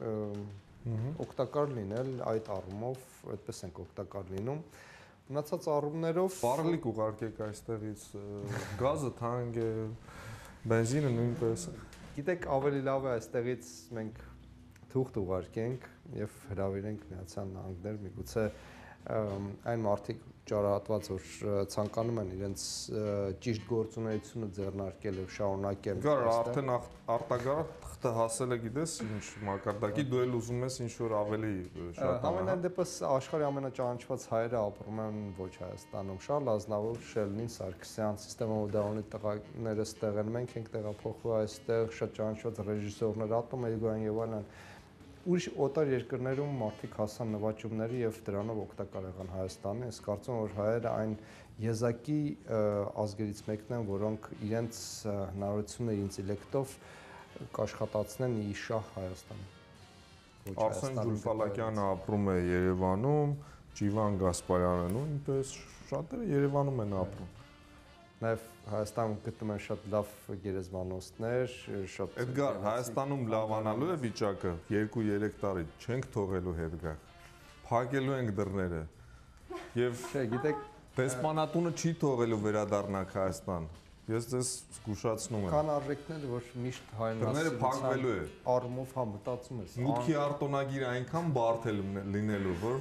օգտակար լինել այդ առումով, այդպես ենք օգտակար լինում։ Մնացած առումներով Բարլիկ ուղարկեք այստեղից, գազը թանկ է, բենզինը նույնպես։ Գիտեք, ավելի լավ է այստեղից մենք թուղթ ուղարկենք եւ հրավիրենք Միացյալ Նահանգներ, միգուցե այն մարդիկ, ճարահատված որ ցանկանում են իրենց ճիշտ գործունեությունը ձեռնարկել եւ շարունակել։ Գար արդեն արտագաղթը հասել է գիտես ինչ մակարդակի դու էլ ուզում ես ինչ որ ավելի շատ Ամենայն դեպս աշխարհի ամենաճանաչված հայերը ապրում են ոչ Հայաստանում։ Շարլ Ազնավուր, Շելնին Սարգսյան, Սիստեմա Ոդաոնի տղաները ստեղ են, մենք ենք տեղափոխվում այստեղ, շատ ճանաչված ռեժիսորներ, Ատոմ Էգոյան եւ այլն։ Ուրիշ օտար երկրներում մարդիկ հասան նվաճումների եւ դրանով օգտակար եղան Հայաստանը։ Ես կարծում եմ, որ հայերը այն եզակի ազգերից մեկն են, որոնք իրենց հնարավորությունը ինտելեկտով կաշխատացնեն ի շահ Հայաստանի։ Արսեն Ջուլֆալակյանը ապրում է Երևանում, Ջիվան Գասպարյանը նույնպես շատերը Երևանում են ապրում։ Նաև Հայաստանում գտնում են շատ լավ գերեզմանոցներ, շատ Էդգար, Հայաստանում լավանալու է վիճակը 2-3 տարի, չենք թողելու հետ գա։ Փակելու ենք դռները։ Եվ չէ, գիտեք, դեսպանատունը չի թողելու վերադառնալ Հայաստան։ Ես ձեզ զգուշացնում եմ։ Կան արժեքներ, որ միշտ Դռները փակվելու է։ Առումով հա մտածում ես։ Մուտքի արտոնագիր այնքան բարդ է լինելու, որ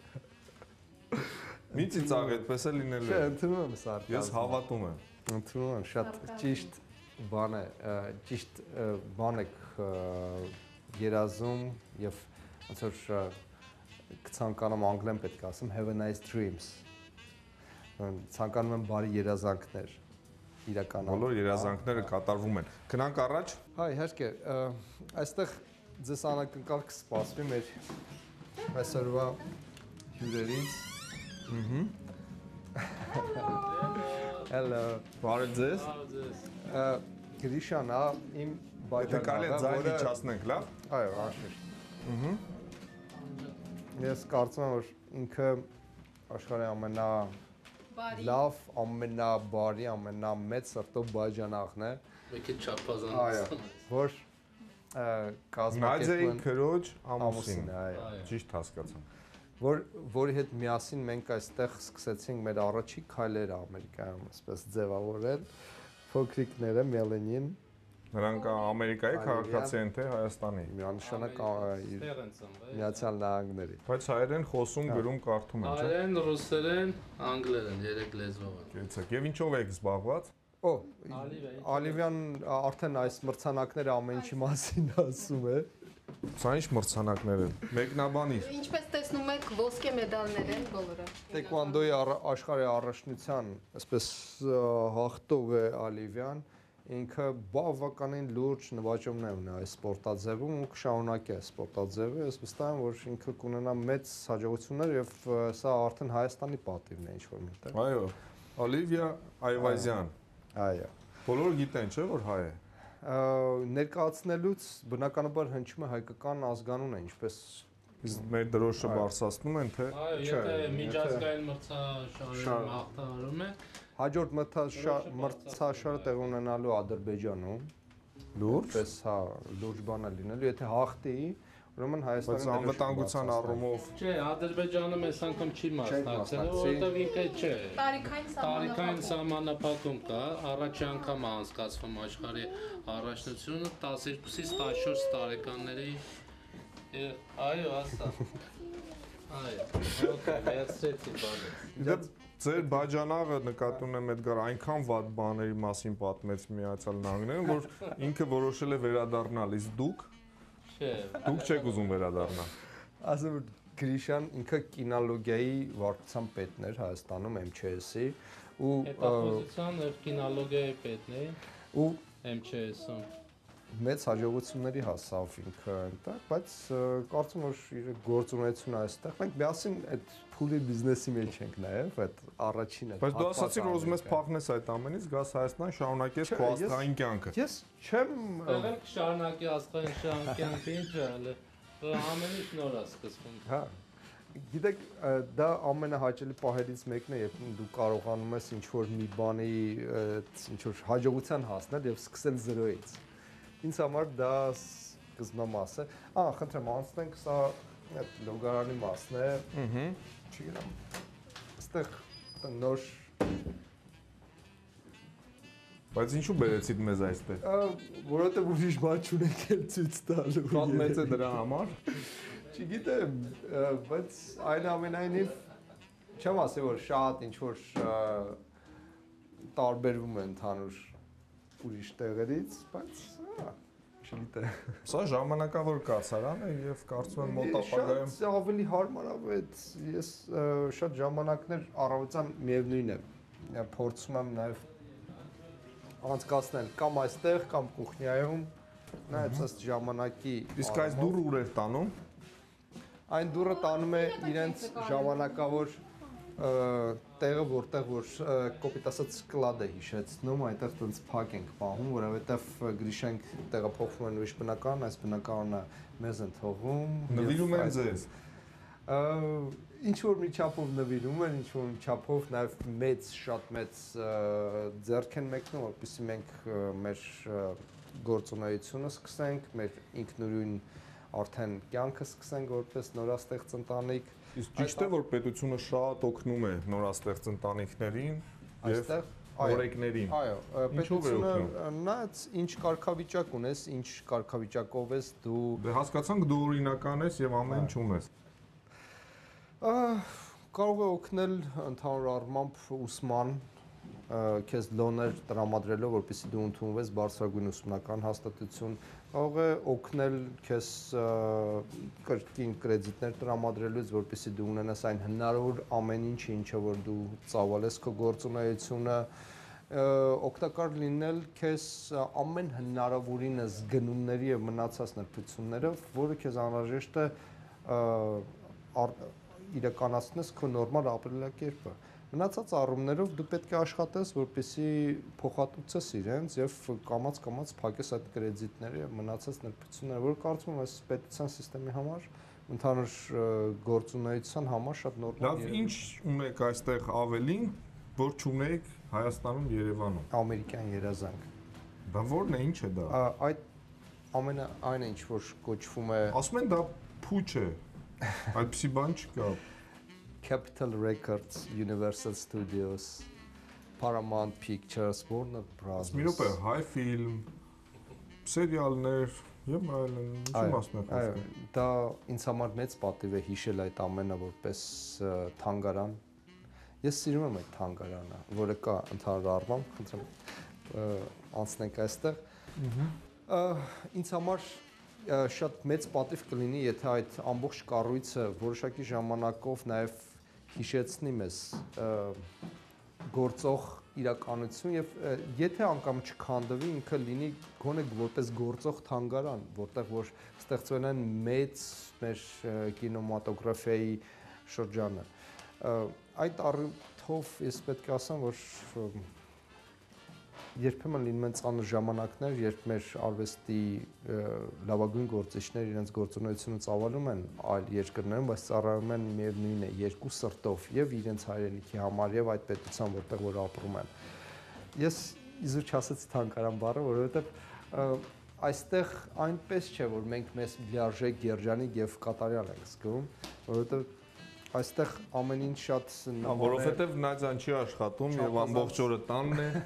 մի ծիծաղ այդպես է լինելու։ Չէ, ընդունում եմ սա։ Ես հավատում եմ։ Ընդունում եմ, շատ ճիշտ բան է, ճիշտ բան եք երազում եւ ոնց որ կցանկանամ անգլեն պետք է ասեմ have a nice dreams։ Ցանկանում եմ բարի երազանքներ իրականանալ։ Բոլոր երազանքները կատարվում են։ Գնանք առաջ։ Հա, իհարկե, այստեղ ձեզ անակնկալ կսպասվի մեր այսօրվա հյուրերից։ Hello։ Բարև ձեզ։ Գրիշան, իմ Եթե կարելի է բաժանողը, ձայն իջացնենք, լավ։ այո, անշուշտ։ Ես կարծում եմ, որ ինքը աշխարհի ամենալավ, ամենաբարի, ամենամեծ սրտով բաժանախն է, Մի քիչ չափազանց։ որ Նադյայի կազմակերպում քրոջ ամուսին։ ամուսին, այո։ Ճիշտ հասկացա։ Որի հետ միասին մենք այստեղ սկսեցինք մեր առաջի քայլերը Ամերիկայում, այսպես ձևավորել, փոքրիկները Մելենին, Նրանք Ամերիկայի քաղաքացի են թե Հայաստանի։ միանշանակ Ստեղեն ծնվել։ Միացյալ Նահանգների։ Բայց հայերեն խոսում, գրում, կարդում են, չէ՞։ Հայերեն, ռուսերեն, անգլերեն, երեք լեզվով են։ Գեցեք։ Եվ ինչով եք զբաղված։ Օ, Ալիվեի։ Ալիվյան արդեն այս մրցանակները ամեն ինչի մասին ասում է։ Սա ինչ մրցանակներ են։ Մեկնաբանիր։ Ինչպես տեսնում եք, ոսկե մեդալներ են բոլորը։ Տեկվանդոյի աշխարհի առաջնության, այսպես հաղթող է Ալիվյան, ինքը բավականին լուրջ նվաճումներ ունի այս սպորտաձևում ու կշարունակի այս սպորտաձևը, ես վստահ եմ, որ ինքը կունենա մեծ հաջողություններ եւ սա արդեն Հայաստանի պատիվն է ինչ-որ միտեղ։ Այո։ Օլիվիա Այվազյան։ Այո։ Բոլորը գիտեն, չէ՞ որ հայ է։ Ներկայացնելուց բնականաբար հնչում է հայկական ազգանունը, ինչպես Իսկ մեր դրոշը բարձրացնում են, թե Այո, եթե միջազգային մրցաշարում հաղթահարում է, հաջորդ մրցաշարը տեղ ունենալու Ադրբեջանում, լուրջ։ պես հա լուրջ բան է լինելու, եթե հաղթի, ուրեմն Բայց Հայաստանի անվտանգության առումով չէ, Ադրբեջանը մեզ անգամ չի մասնակցել, որովհետև ինքը չէ։ Տարիքային սահմանափակում կա, առաջի անգամ է անցկացվում աշխարհի առաջնությունը 12-ից 14 տարեկանների այո, ասա։ Այո, օքեյ, վերցրեցի բանը։ Ձեր բաժանաղը նկատի ունեմ Էդգար այնքան վատ բաների մասին պատմեց Միացյալ Նահանգներում, որ ինքը որոշել է վերադառնալ, իսկ դուք Չէ, չեք ուզում վերադառնալ։ Ասում որ Գրիշան ինքը կինոլոգիայի վարչության պետն էր Հայաստանում MCS-ի ու հետախուզության եւ կինոլոգիայի պետն է ու MCS-ում։ մեծ հաջողությունների հասավ ինքը այնտեղ, բայց կարծում եմ որ իր գործունեությունը այստեղ մենք միասին այդ փուլի բիզնեսի մեջ ենք նաև, այդ առաջինը։ Բայց դու ասացիր որ ուզում ես փախնես այդ ամենից, գաս Հայաստան, շարունակես քո աստղային կյանքը։ Ես չեմ Եղել կշարունակի աստղային շարունակյանքը ինչը ամեն ինչ նոր է սկսվում։ հա գիտեք դա ամենահաճելի պահերից մեկն է, երբ դու կարողանում ես ինչ-որ մի բանի ինչ-որ հաջողության հասնել եւ սկսել զրոյից։ Ինձ համար դա սկզբնա մաս է։ Խնդրեմ, անցնենք սա այդ լոգարանի մասն է։ Չգիտեմ։ Այստեղ նոր Բայց ինչու բերեցիք մեզ այստեղ։ որովհետեւ ուրիշ բան չունենք էլ ցույց տալու։ Շատ մեծ է դրա համար։ Չգիտեմ, բայց այնուամենայնիվ Չեմ ասի որ շատ ինչ որ տարբերվում է ընդհանուր ուրիշ տեղերից, բայց չգիտեմ։ Սա ժամանակավոր կացարան է եւ կարծում եմ մոտ ապագայում Շատ ավելի հարմարավետ, ես շատ ժամանակներ առավոտյան միևնույն է փորձում եմ նաեւ անցկացնել կամ այստեղ կամ կուխնյայում, նայած ըստ ժամանակի։ Իսկ այս դուրը ուր էր տանում։ Այն դուրը տանում է իրենց ժամանակավոր տեղը, որտեղ որ կոպիտ ասած սկլադ է հիշեցնում, այնտեղ տենց փակ ենք պահում, որովհետև Գրիշենք տեղափոխվում են ուրիշ բնակարան, այս բնակարանը մեզ են թողում։ Նվիրում են ձեզ։ Ինչ որ մի չափով նվիրում են, ինչ որ մի չափով նաև շատ մեծ ձեռք են մեկնում, որպեսզի մենք մեր գործունեությունը սկսենք, մեր ինքնուրույն արդեն կյանքը սկսենք որպես նորաստեղծ ընտանիք։ Իսկ ճիշտ է որ պետությունը շատ օգնում է նորաստեղծ ընտանիքներին եւ օրեկներին։ Այո, պետությունը նայած ինչ կարգավիճակ ունես, ինչ կարգավիճակով ես դու։ Դե հասկացանք դու օրինական ես եւ ամեն ինչ ունես։ Կարող է օգնել ընդհանուր առմամբ ուսման քեզ լոներ տրամադրելով, որպեսզի դու ընդունվես բարձրագույն ուսումնական հաստատություն, կարող է օգնել քեզ կրկին կրեդիտներ տրամադրելուց, որպեսզի դու ունենաս այն հնարավոր ամեն ինչը, ինչը որ դու ծավալես քո գործունեությունը, օգտակար լինել քեզ ամեն հնարավորինս գնումների եւ մնացած նրբություններով, որը քեզ անհրաժեշտ է իրականացնես քո նորմալ ապրելակերպը։ Մնացած առումներով դու պետք է աշխատես, որպեսզի փոխհատուցես իրենց եւ կամաց փակես այդ կրեդիտները եւ մնացած նրբությունները, որ կարծում եմ այս պետության համակարգի համար, ընդհանուր գործունեության համար շատ նորմալ է։ Լավ, ինչ ունեք այստեղ ավելին, որ չունեք Հայաստանում, Երևանում։ Ամերիկյան երազանք։ Դա ո՞րն է, ինչ է դա։ Այդ այնը ինչ որ կոչվում է Ասում են դա փուչ է։ Այդպիսի բան չկա։ Capitol Records, Universal Studios, Paramount Pictures, Warner Bros. Մի րոպե, հայ ֆիլմ, սերիալներ եւ այլն, ինչու մասն է խոսքը։ Դա ինձ համար մեծ պատիվ է հիշել այդ ամենը որպես թանգարան։ Ես սիրում եմ այդ թանգարանը, որը կա ընդհանուր առմամբ, խնդրեմ անցնենք այստեղ։ Ինձ համար շատ մեծ պատիվ կլինի, եթե այդ ամբողջ կառույցը որոշակի ժամանակով նաև հիշեցնի մեզ գործող իրականություն եւ եթե անգամ չքանդվի ինքը լինի գոնե որպես գործող թանգարան, որտեղ որ ստեղծվել են մեծ մեր կինեմատոգրաֆիայի շրջանը։ Այդ առիթով ես պետք է ասեմ, որ երբեմն լինում են ծանր ժամանակներ, երբ մեր արվեստի լավագույն գործիչներ իրենց գործունեությունը ծավալում են այլ երկրներում, բայց ծառայում են միևնույն է երկու սրտով եւ իրենց հայրենիքի համար եւ այդ պետության, որտեղ որ ապրում են։ Ես իզուր չասեցի թանգարան բառը, որովհետեւ այստեղ այնպես չէ, որ մենք մեզ լիարժեք երջանիկ եւ կատարյալ ենք զգում, որովհետեւ այստեղ ամեն ինչ շատ նման է, որովհետեւ Նադյան չի աշխատում եւ ամբողջ օրը տանն է։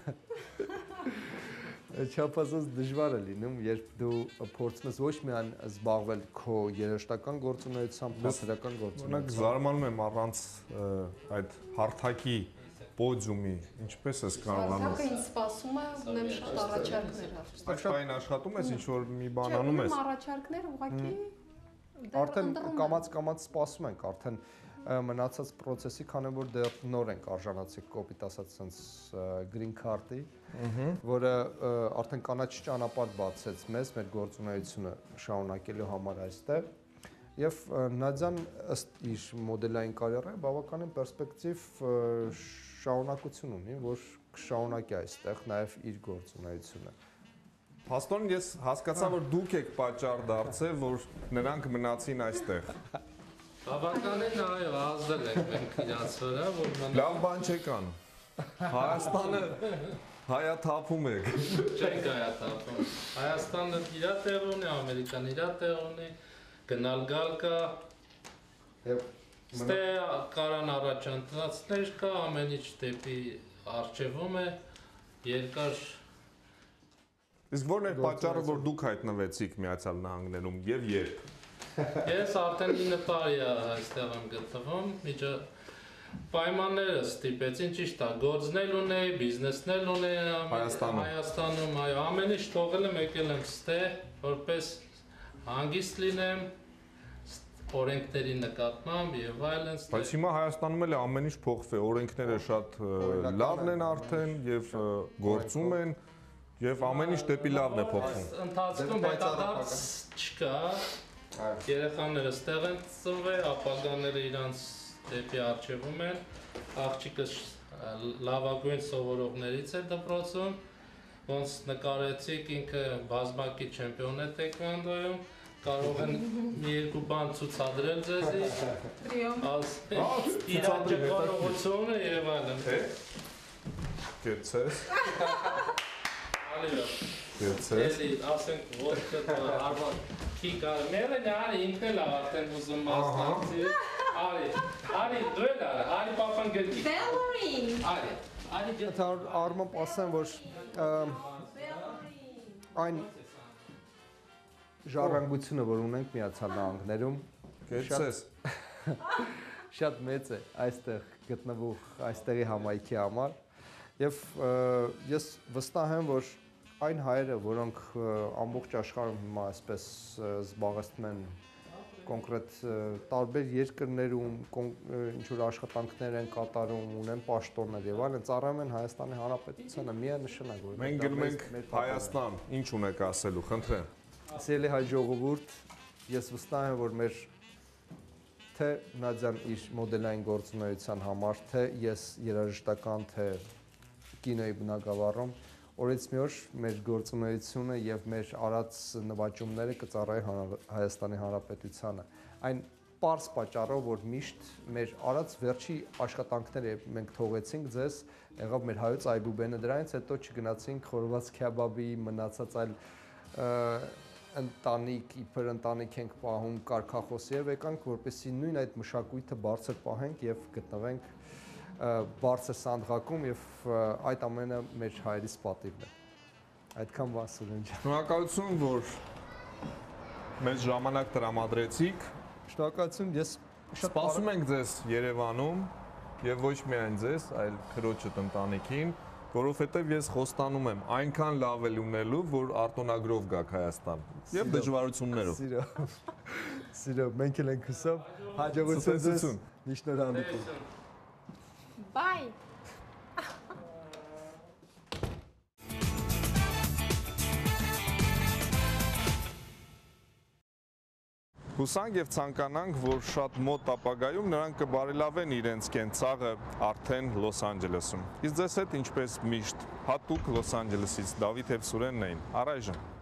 Չափազանց դժվար է լինում, երբ դու փորձում ես ոչ միայն զբաղվել քո երաժշտական գործունեությամբ, հասարակական Օրինակ գործունեությամբ։ զարմանում եմ առանց այդ հարթակի պոդիումի, ինչպես ես կարողանում։ Հարթակը ինձ սպասում է, ունեմ շատ առաջարկներ։ Այդ բանը աշխատում ես, ինչ որ մի բան անում ես։ Ունեմ առաջարկներ, ուղղակի Արդեն կամաց սպասում ենք, արդեն մնացած process-ի, քանի որ դեռ նոր ենք արժանացել կոպիտ ասած sense green card-ի, որը արդեն կանաչ ճանապարհ բացեց մեզ մեր գործունեությունը շարունակելու համար այստեղ։ Եվ Նադյան ըստ իր մոդելային կարիերայի բավականին պերսպեկտիվ շարունակություն ունի, որ կշարունակի այստեղ նաև իր գործունեությունը։ Փաստորեն ես հասկացա, որ դուք եք պատճառ դարձել, որ նրանք մնացին այստեղ։ Բավականին այո, ազդել ենք մենք իրաց վրա, որ մնա։ Լավ բան չեկան։ Հայաստանը հայաթափում եք։ Չենք հայաթափում։ Հայաստանը իր տեղ ունի, Ամերիկան իր տեղ ունի, գնալ գալ կա։ Եվ Ստե կարան առաջընթացներ կա, ամեն ինչ դեպի արժևում է, երկար Իսկ ո՞րն է պատճառը, որ դուք հայտնվեցիք Միացյալ Նահանգներում եւ երբ։ Ես արդեն 9 տարի այստեղ եմ գտնվում, պայմանները ստիպեցին ճիշտ է, գործնել ունեի, բիզնեսնել ունեի Հայաստանում, այո, ամեն ինչ թողել եմ, եկել եմ ստեղ, որպես հանգիստ լինեմ, օրենքների նկատմամբ եւ այլն։ Բայց հիմա Հայաստանում էլ ամեն ինչ փոխվել է, օրենքները շատ լավն են արդեն եւ գործում են եւ ամեն ինչ դեպի լավն է փոխվում։ Ընթացքում հետադարձ չկա, երեխաները ստեղ են ծնվել, ապագաները իրանց դեպի արջևում են, աղջիկս լավագույն սովորողներից է դպրոցում, ոնց նկարեցիք ինքը բազմակի չեմպիոն է տեքվանդոյում, կարող են մի երկու բան ցուցադրել ձեզի, իր ճկարողությունը եւ այլն։ Կեցես։ Ալիո։ Կեցես։ Էլի, ասենք ոտքը արվա մերը նարի ինքն էլ արդեն ուզում մասնակցի։ Արի, դու էլ արի պապան գրքի։ Բելորին։ Արի Դա արմամբ ասեմ, որ այն ժառանգությունը, որ ունենք Միացյալ Նահանգներում, Կեցես։ շատ մեծ է այստեղ գտնվող այստեղի համայնքի համար եւ ես վստահ եմ, որ այն հայերը, որոնք ամբողջ աշխարհում հիմա այսպես զբաղեցնում են կոնկրետ տարբեր երկրներում ինչ որ աշխատանքներ են կատարում, ունեն պաշտոններ եւ այլն, ծառայում են Հայաստանի Հանրապետությանը միանշանակ, որ Մենք գնում ենք Հայաստան, ինչ ունեք ասելու, խնդրեմ։ Սիրելի հայ ժողովուրդ, ես վստահ եմ, որ մեր թե Նադյան իր մոդելային գործունեության համար, թե ես երաժշտական, թե կինոյի բնագավառում օրից մի օր մեր գործունեությունը եւ մեր արած նվաճումները կծառայի Հայաստանի Հանրապետությանը։ Այն պարզ պատճառով, որ միշտ մեր արած վերջի աշխատանքները մենք թողեցինք ձեզ, եղավ մեր հայոց այբուբենը, դրանից հետո չգնացինք խորոված քեբաբի, մնացած այլ ընտանիք, իբր ընտանիք ենք պահում կարգախոսի եւ եկանք, որպեսզի նույն այդ մշակույթը բարձր պահենք եւ գտնվենք բարձր սանդղակում եւ այդ ամենը մեր հայրից պատիվն է։ Այդքան բան Սուրեն ջան։ Շնորհակալություն, որ մեզ ժամանակ տրամադրեցիք։ Շնորհակալություն, ես Սպասում ենք ձեզ Երևանում եւ ոչ միայն ձեզ, այլ քրոջդ ընտանիքին, որովհետեւ ես խոստանում եմ այնքան լավ է լինելու, որ արտոնագրով գաք Հայաստան եւ դժվարություններով։ Սիրո, մենք էլ ենք հուսով, հաջողություն ձեզ։ Միշտ հանդիպում։ Bye. Հուսանք եւ ցանկանանք, որ շատ մոտ ապագայում նրանք կբարելավեն իրենց կենցաղը արդեն Լոս Անջելեսում։ Իսկ ձեզ հետ ինչպես միշտ հատուկ Լոս Անջելեսից Դավիթ եւ Սուրենն էին։ Առայժմ